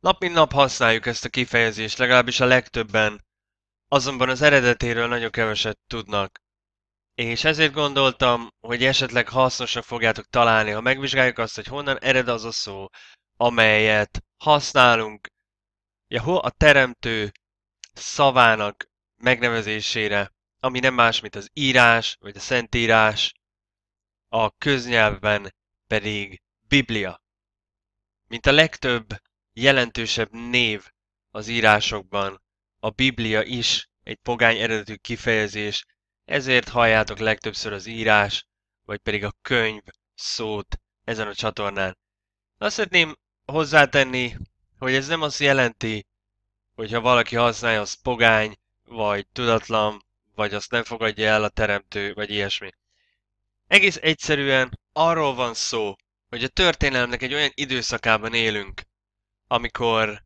Nap mint nap használjuk ezt a kifejezést, legalábbis a legtöbben, azonban az eredetéről nagyon keveset tudnak. És ezért gondoltam, hogy esetleg hasznosak fogjátok találni, ha megvizsgáljuk azt, hogy honnan ered az a szó, amelyet használunk a teremtő szavának megnevezésére, ami nem más, mint az írás, vagy a szentírás, a köznyelvben pedig Biblia. Mint a legtöbb jelentősebb név az írásokban, a Biblia is egy pogány eredetű kifejezés, ezért halljátok legtöbbször az írás, vagy pedig a könyv szót ezen a csatornán. Azt szeretném hozzátenni, hogy ez nem azt jelenti, hogy ha valaki használja, az pogány, vagy tudatlan, vagy azt nem fogadja el a teremtő, vagy ilyesmi. Egész egyszerűen arról van szó, hogy a történelemnek egy olyan időszakában élünk, amikor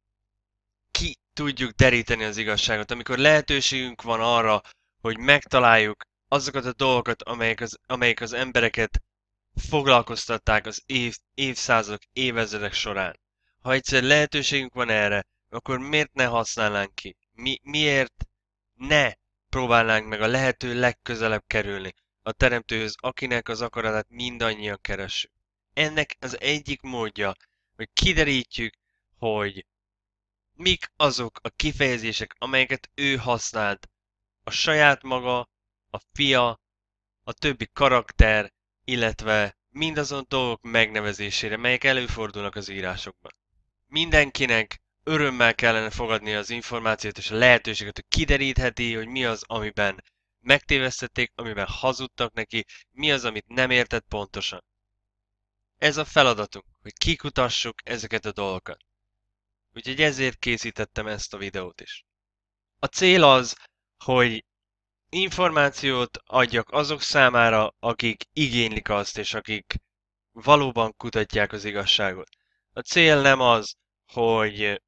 ki tudjuk deríteni az igazságot, amikor lehetőségünk van arra, hogy megtaláljuk azokat a dolgokat, amelyek az embereket foglalkoztatták az évszázadok, évezredek során. Ha egyszer lehetőségünk van erre, akkor miért ne használnánk ki? Miért ne próbálnánk meg a lehető legközelebb kerülni a Teremtőhöz, akinek az akaratát mindannyian keressük? Ennek az egyik módja, hogy kiderítjük, hogy mik azok a kifejezések, amelyeket ő használt a saját maga, a fia, a többi karakter, illetve mindazon dolgok megnevezésére, melyek előfordulnak az írásokban. Mindenkinek örömmel kellene fogadni az információt és a lehetőséget, hogy kiderítheti, hogy mi az, amiben megtévesztették, amiben hazudtak neki, mi az, amit nem értett pontosan. Ez a feladatunk, hogy kikutassuk ezeket a dolgokat. Úgyhogy ezért készítettem ezt a videót is. A cél az, hogy információt adjak azok számára, akik igénylik azt, és akik valóban kutatják az igazságot. A cél nem az, hogy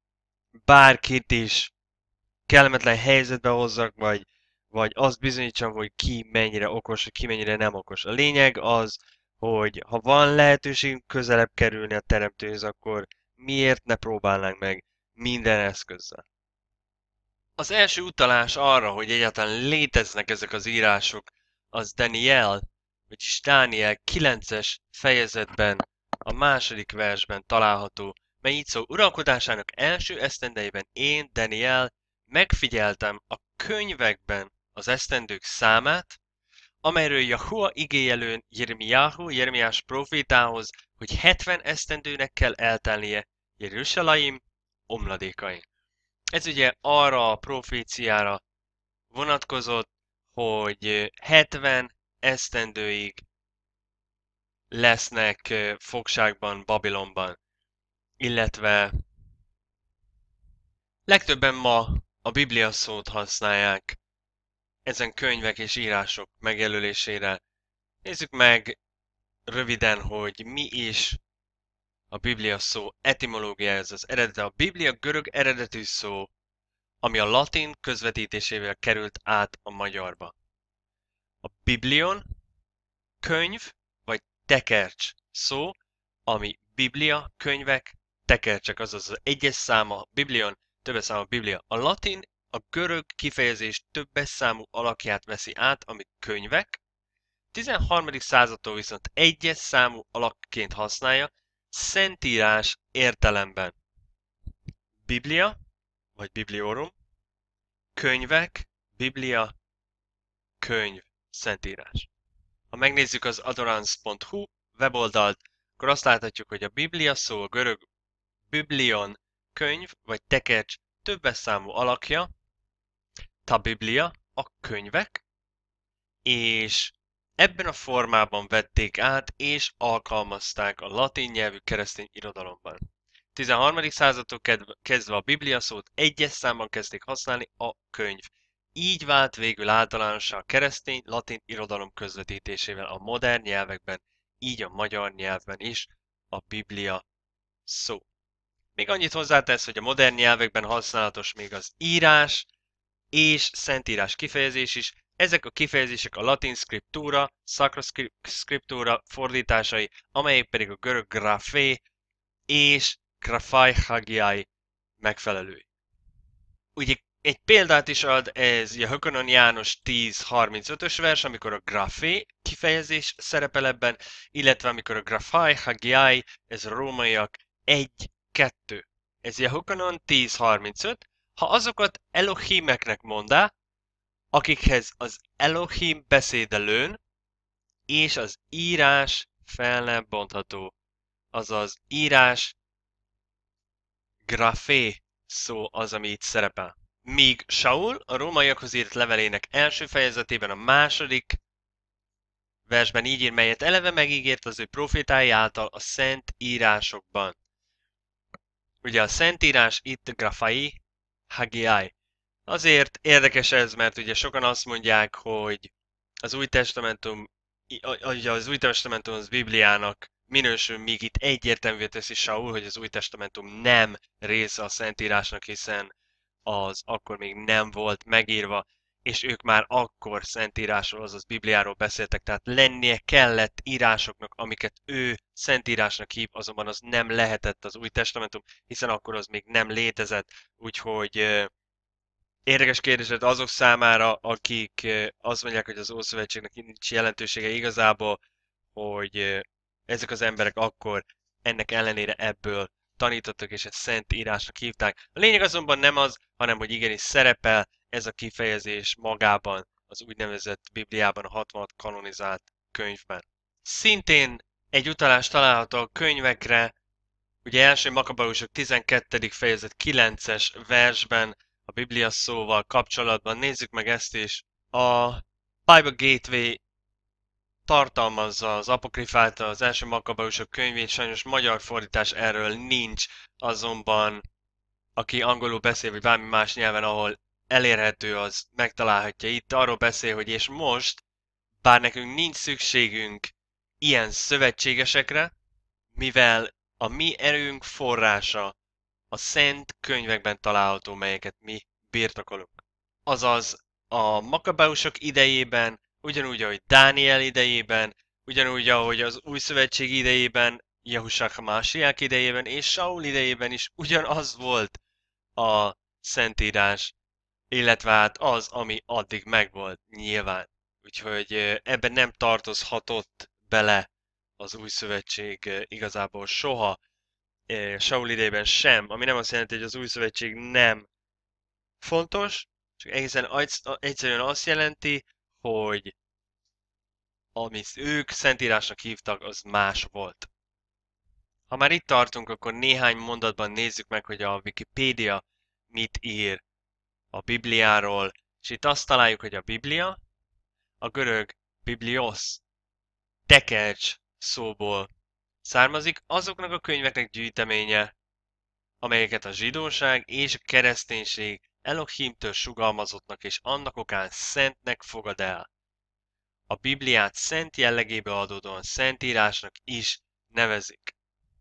bárkit is kellemetlen helyzetbe hozzak, vagy azt bizonyítsam, hogy ki mennyire okos, vagy ki mennyire nem okos. A lényeg az, hogy ha van lehetőségünk közelebb kerülni a teremtőhöz, akkor miért ne próbálnánk meg minden eszközzel. Az első utalás arra, hogy egyáltalán léteznek ezek az írások, az Daniel, vagyis Dániel 9-es fejezetben, a második versben található, mely így szól: uralkodásának első esztendeiben én, Daniel, megfigyeltem a könyvekben az esztendők számát, amelyről Jahua igéjelőn Jeremiás profétához, hogy 70 esztendőnek kell eltelnie Jeruzsálem omladékain. Ez ugye arra a proféciára vonatkozott, hogy 70 esztendőig lesznek fogságban Babilonban, illetve legtöbben ma a Biblia szót használják ezen könyvek és írások megjelölésére. Nézzük meg röviden, hogy mi is a Biblia szó etimológiája, ez az eredete. A Biblia görög eredetű szó, ami a latin közvetítésével került át a magyarba. A biblion, könyv vagy tekercs szó, ami biblia, könyvek, tekercsek, azaz az egyes száma, biblion, többes száma biblia. A latin a görög kifejezés többes számú alakját veszi át, ami könyvek, 13. századtól viszont egyes számú alakként használja, szentírás értelemben. Biblia, vagy bibliorum, könyvek, biblia, könyv, szentírás. Ha megnézzük az adorance.hu weboldalt, akkor azt láthatjuk, hogy a Biblia szó a görög biblion, könyv vagy tekercs többes számú alakja, ta Biblia, a könyvek, és ebben a formában vették át és alkalmazták a latin nyelvű keresztény irodalomban. 13. századtól kezdve a Biblia szót egyes számban kezdték használni a könyv. Így vált végül általánossá a keresztény latin irodalom közvetítésével a modern nyelvekben, így a magyar nyelvben is a Biblia szó. Még annyit hozzátesz, hogy a modern nyelvekben használatos még az írás és szentírás kifejezés is. Ezek a kifejezések a latin scriptura, sacra scriptura fordításai, amelyek pedig a görög grafé és grafai hagiai megfelelői. Ugye egy példát is ad ez Jehokanon János 10.35-ös vers, amikor a grafé kifejezés szerepel ebben, illetve amikor a grafai hagiai, ez a rómaiak 1.2. Ez Jehokanon 10.35. Ha azokat Elohimeknek mondá, akikhez az Elohim beszédelőn, és az írás fel nem bontható. Azaz írás grafé szó az, ami itt szerepel. Míg Saul a rómaiakhoz írt levelének első fejezetében a második versben így ír, melyet eleve megígért az ő profétái által a szent írásokban. Ugye a szent írás itt grafai, hagiai. Azért érdekes ez, mert ugye sokan azt mondják, hogy az Új Testamentum, az Új Testamentum az Bibliának minősül, míg itt egyértelművé teszi Saul, hogy az Új Testamentum nem része a Szentírásnak, hiszen az akkor még nem volt megírva, és ők már akkor Szentírásról, azaz Bibliáról beszéltek, tehát lennie kellett írásoknak, amiket ő Szentírásnak hív, azonban az nem lehetett az Új Testamentum, hiszen akkor az még nem létezett, úgyhogy érdekes kérdés azok számára, akik azt mondják, hogy az Ószövetségnek nincs jelentősége igazából, hogy ezek az emberek akkor ennek ellenére ebből tanítottak, és ezt szent írásnak hívták. A lényeg azonban nem az, hanem hogy igenis szerepel ez a kifejezés magában, az úgynevezett Bibliában, a 66 kanonizált könyvben. Szintén egy utalás található a könyvekre, ugye első Makabeusok 12. fejezet 9-es versben, a Biblia szóval kapcsolatban. Nézzük meg ezt is. A Bible Gateway tartalmazza az apokrifát, az első Makabeusok könyvét, sajnos magyar fordítás erről nincs, azonban aki angolul beszél, vagy bármi más nyelven, ahol elérhető, az megtalálhatja itt. Arról beszél, hogy és most, bár nekünk nincs szükségünk ilyen szövetségesekre, mivel a mi erőnk forrása a szent könyvekben található, melyeket mi birtokolunk. Azaz a Makabeusok idejében, ugyanúgy, ahogy Dániel idejében, ugyanúgy, ahogy az Új Szövetség idejében, Jehusa Hamásiák idejében és Saul idejében is ugyanaz volt a Szentírás, illetve hát az, ami addig megvolt nyilván. Úgyhogy ebben nem tartozhatott bele az Új Szövetség igazából soha, Saul idejében sem, ami nem azt jelenti, hogy az Új Szövetség nem fontos, csak egészen egyszerűen azt jelenti, hogy amit ők Szentírásnak hívtak, az más volt. Ha már itt tartunk, akkor néhány mondatban nézzük meg, hogy a Wikipédia mit ír a Bibliáról, és itt azt találjuk, hogy a Biblia, a görög biblios, tekercs szóból származik, azoknak a könyveknek gyűjteménye, amelyeket a zsidóság és a kereszténység Elohimtől sugalmazottnak és annak okán szentnek fogad el. A Bibliát szent jellegéből adódóan szentírásnak is nevezik.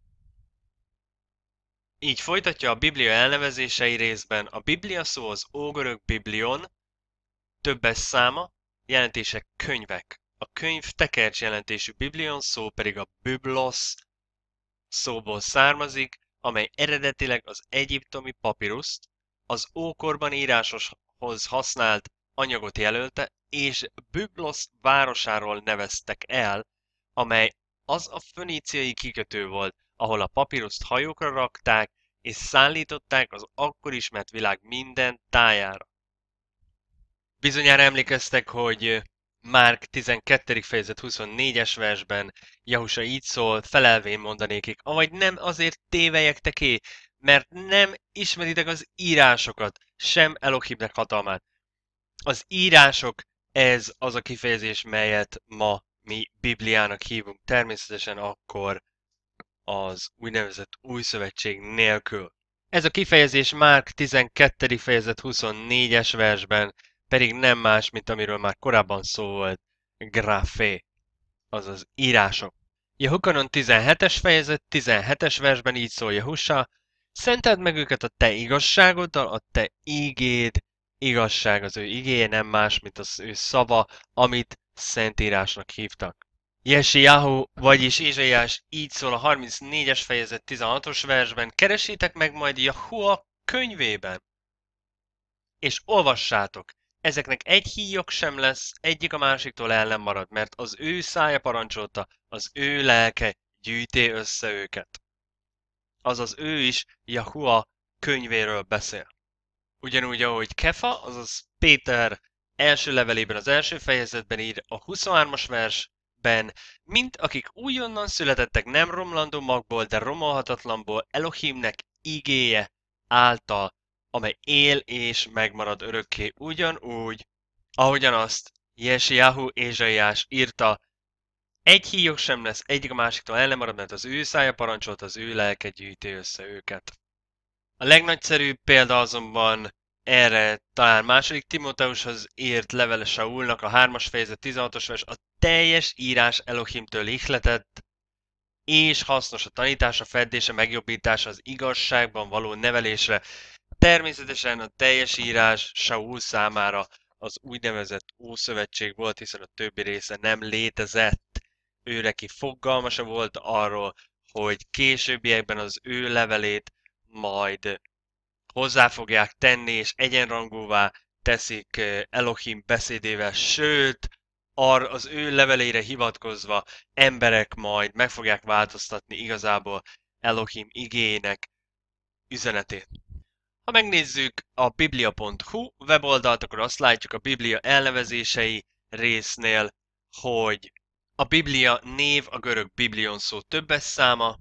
Így folytatja a Biblia elnevezései részben. A Biblia szó az ógörög biblion, többes száma, jelentése könyvek. A könyv tekercs jelentésű biblion szó pedig a biblos szóból származik, amely eredetileg az egyiptomi papiruszt, az ókorban írásoshoz használt anyagot jelölte, és Byblos városáról neveztek el, amely az a föníciai kikötő volt, ahol a papíruszt hajókra rakták, és szállították az akkor ismert világ minden tájára. Bizonyára emlékeztek, hogy Márk 12. fejezet 24-es versben Jehusa így szól, felelvén mondanékik, avagy nem azért tévelyekteké, mert nem ismeritek az írásokat, sem Elohimnek hatalmát. Az írások, ez az a kifejezés, melyet ma mi Bibliának hívunk, természetesen akkor az úgynevezett Új Szövetség nélkül. Ez a kifejezés Márk 12. fejezet 24-es versben pedig nem más, mint amiről már korábban szó volt, grafé, azaz írások. Jehukanon 17-es fejezet 17-es versben így szól Jehusa, szenteld meg őket a te igazságoddal, a te ígéd, igazság, az ő igéje nem más, mint az ő szava, amit szentírásnak hívtak. Jeshiyahu, vagyis Ézsaiás így szól a 34-es fejezet 16-os versben, keresétek meg majd Jahua könyvében, és olvassátok. Ezeknek egy híjuk sem lesz, egyik a másiktól el nem marad, mert az ő szája parancsolta, az ő lelke gyűjté össze őket. Azaz ő is Jahua könyvéről beszél. Ugyanúgy, ahogy Kefa, azaz Péter első levelében az első fejezetben ír a 23-as versben, mint akik újonnan születettek nem romlandó magból, de romolhatatlanból Elohimnek igéje által, amely él és megmarad örökké ugyanúgy, ahogyan azt Jeshiyahu Ézsaiás írta, egy híjuk sem lesz, egyik a másiktól el nem marad, mert az ő szája parancsolt, az ő lelke gyűjti össze őket. A legnagyszerűbb példa azonban erre talán második Timóteushoz írt levele Saulnak a 3-as fejezet 16-os vers, a teljes írás Elohimtől ihletett, és hasznos a tanítása, fedése, megjobbítása, az igazságban való nevelésre. Természetesen a teljes írás Saul számára az úgynevezett Ószövetség volt, hiszen a többi része nem létezett. Ő neki fogalmasa volt arról, hogy későbbiekben az ő levelét majd hozzá fogják tenni, és egyenrangúvá teszik Elohim beszédével, sőt, az ő levelére hivatkozva emberek majd meg fogják változtatni igazából Elohim igének üzenetét. Ha megnézzük a biblia.hu weboldalt, akkor azt látjuk a Biblia elnevezései résznél, hogy a Biblia név a görög biblion szó többes száma,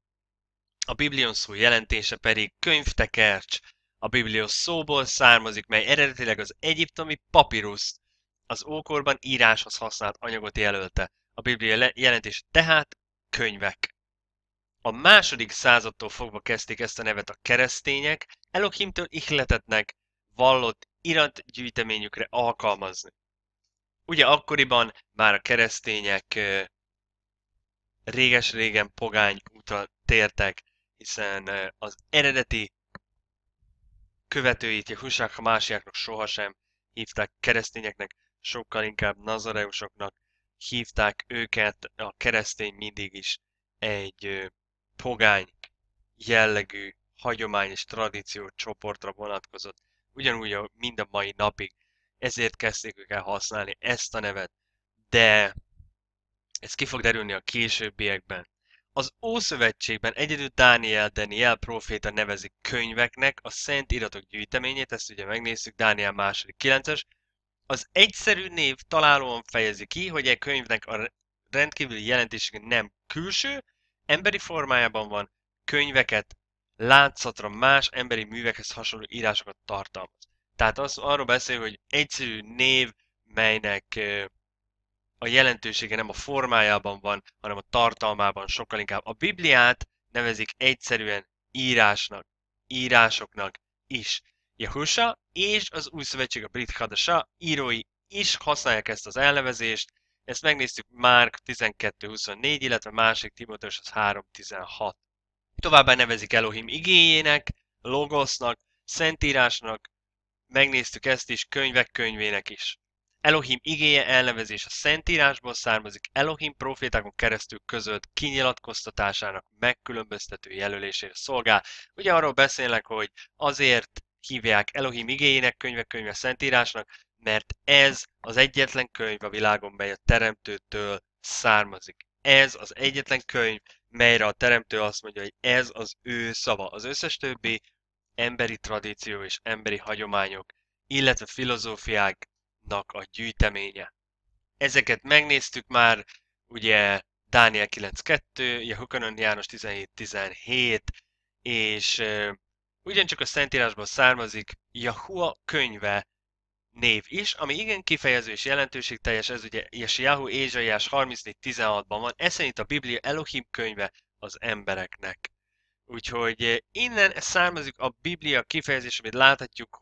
a biblion szó jelentése pedig könyvtekercs. A biblios szóból származik, mely eredetileg az egyiptomi papiruszt, az ókorban íráshoz használt anyagot jelölte. A biblia jelentése tehát könyvek. A második századtól fogva kezdték ezt a nevet a keresztények, Elohimtől ihletetnek vallott iratgyűjteményükre alkalmazni. Ugye akkoriban már a keresztények réges-régen pogány útra tértek, hiszen az eredeti követőit, Jehusak Hamásiáknak sohasem hívták keresztényeknek, sokkal inkább nazareusoknak hívták őket, a keresztény mindig is egy pogány jellegű hagyomány és tradíció csoportra vonatkozott, ugyanúgy mind a mai napig. Ezért kezdték ők el használni ezt a nevet, de ez ki fog derülni a későbbiekben. Az Ószövetségben egyedül Daniel próféta nevezik könyveknek a szent iratok gyűjteményét, ezt ugye megnéztük, Dániel 2.9-es. Az egyszerű név találóan fejezi ki, hogy egy könyvnek a rendkívüli jelentősége nem külső, emberi formájában van, könyveket látszatra más emberi művekhez hasonló írásokat tartalmaz. Tehát arról beszél, hogy egyszerű név, melynek a jelentősége nem a formájában van, hanem a tartalmában sokkal inkább. A Bibliát nevezik egyszerűen írásnak, írásoknak is. Jehusha és az Új Szövetség, a Brit Hadasha írói is használják ezt az elnevezést. Ezt megnéztük Márk 12.24, illetve másik Timóteus az 3.16. Továbbá nevezik Elohim igéjének, Logosznak, Szentírásnak, megnéztük ezt is, könyvek könyvének is. Elohim igéje elnevezés a Szentírásból származik, Elohim profétákon keresztül közölt kinyilatkoztatásának megkülönböztető jelölésére szolgál. Ugye arról beszélnek, hogy azért hívják Elohim igéjének könyvek könyve Szentírásnak, mert ez az egyetlen könyv a világon, mely a Teremtőtől származik. Ez az egyetlen könyv, melyre a Teremtő azt mondja, hogy ez az ő szava. Az összes többi emberi tradíció és emberi hagyományok, illetve filozófiáknak a gyűjteménye. Ezeket megnéztük már, ugye Dániel 9.2, Jehukanan János 17.17, és ugyancsak a Szentírásból származik Jahua könyve név is, ami igen kifejező és jelentőségteljes, ez ugye Jeshiyahu Ézsaiás 34.16-ban van, ez szerint a Biblia Elohim könyve az embereknek. Úgyhogy innen származik a Biblia kifejezés, amit láthatjuk,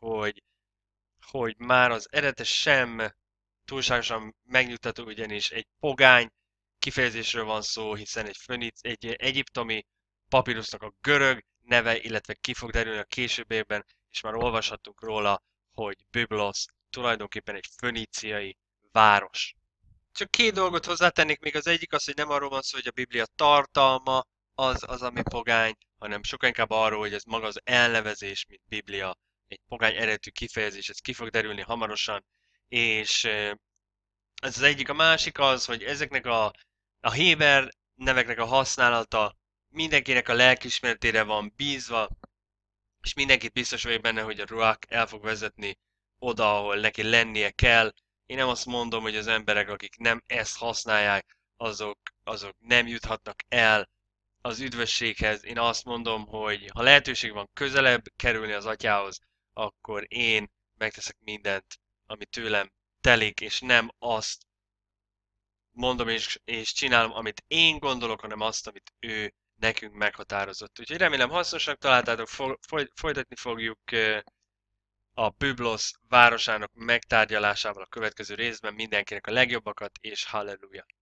hogy már az eredete sem túlságosan megnyugtató, ugyanis egy pogány kifejezésről van szó, hiszen egy egyiptomi papírusnak a görög neve, illetve ki fog derülni a későbbiekben, és már olvashattunk róla, hogy Byblos tulajdonképpen egy föníciai város. Csak két dolgot hozzátennék még, az egyik az, hogy nem arról van szó, hogy a Biblia tartalma az, ami pogány, hanem sokkal inkább arról, hogy ez maga az elnevezés, mint Biblia, egy pogány eredetű kifejezés, ez ki fog derülni hamarosan, és ez az egyik. A másik az, hogy ezeknek a héber neveknek a használata mindenkinek a lelkiismeretére van bízva, és mindenkit biztos vagyok benne, hogy a Ruach el fog vezetni oda, ahol neki lennie kell. Én nem azt mondom, hogy az emberek, akik nem ezt használják, azok nem juthatnak el az üdvösséghez. Én azt mondom, hogy ha lehetőség van közelebb kerülni az atyához, akkor én megteszek mindent, ami tőlem telik, és nem azt mondom és csinálom, amit én gondolok, hanem azt, amit ő nekünk meghatározott. Úgyhogy remélem hasznosnak találtátok, folytatni fogjuk a Byblos városának megtárgyalásával a következő részben. Mindenkinek a legjobbakat, és halleluja!